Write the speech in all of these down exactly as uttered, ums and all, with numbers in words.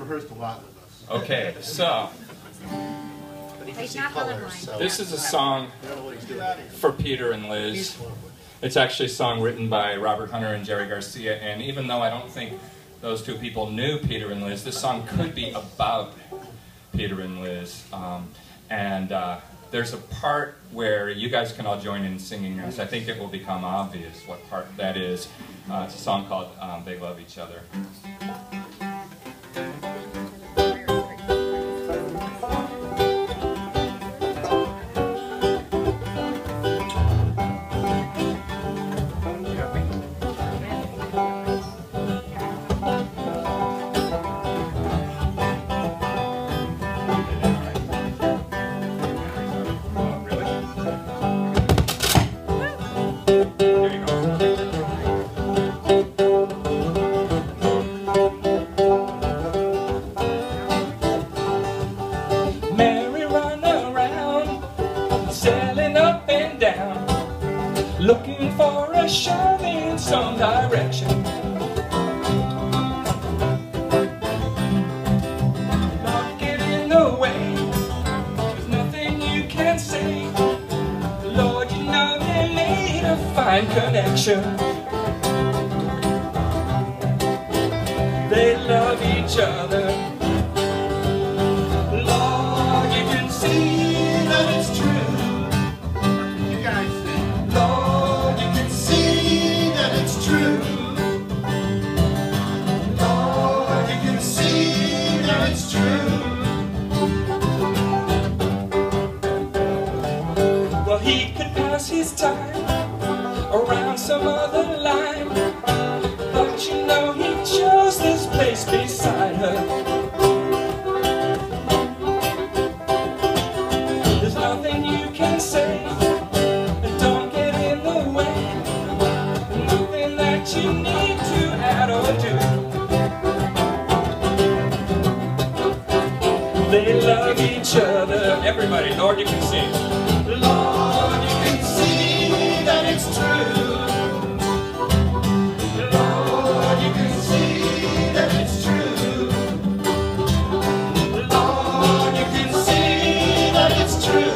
rehearsed a lot with us. Okay, so He's not colorblind. So this is a song I don't know what he's doing. for Peter and Liz. It's actually a song written by Robert Hunter and Jerry Garcia, and even though I don't think those two people knew Peter and Liz, this song could be about Peter and Liz. Um, and uh, there's a part where you guys can all join in singing this. I think it will become obvious what part that is. Uh, it's a song called um, They Love Each Other. Looking for a shove in some direction. Not get in the way, there's nothing you can say. Lord, you know they made a fine connection. They love each other. Lord, you can see that it's true. He could pass his time around some other line, but you know he chose this place beside her. There's nothing you can say, and don't get in the way. Nothing that you need to add or do. They love each other. Everybody, Lord, you can sing. Lord, you can see that it's true. Lord, you can see that it's true. Lord, you can see that it's true.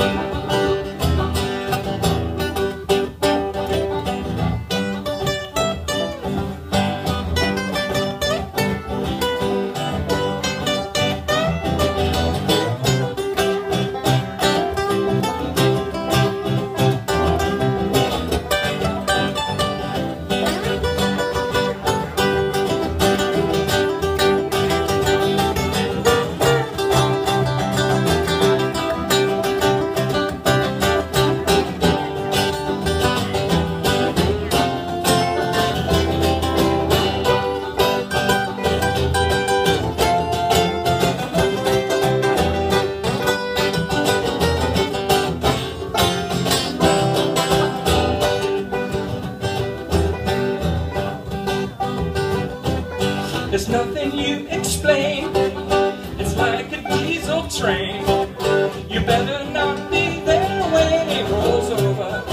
There's nothing you explain. It's like a diesel train. You better not be there when it rolls over.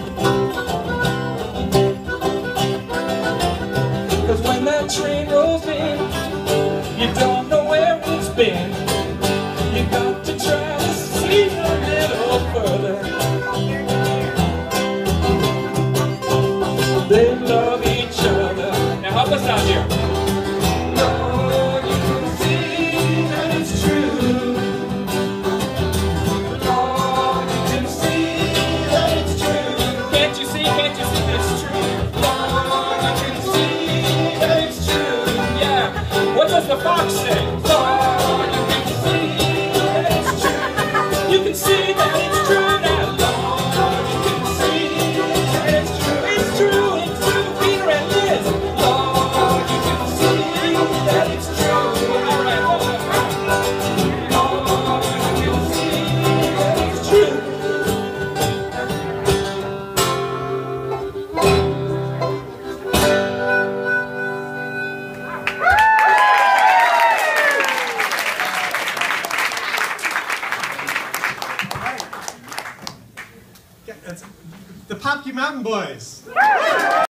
Cause when that train rolls in, you don't know where it's been. You got to try to see a little further. They love each other. Now help us out here. Lord, you can see that it's true. Lord, you can see that it's true. Can't you see, can't you see that it's true? Lord, you can see that it's true. Yeah. What does the fox say? Lord, you can see that it's true. You can see that it's true now. Lord, you can see that it's true. It's true, it's true, Peter and Liz. Lord, you can see that it's true. All right, hold on. Lord, you can see that it's true. The Popke Mountain Boys.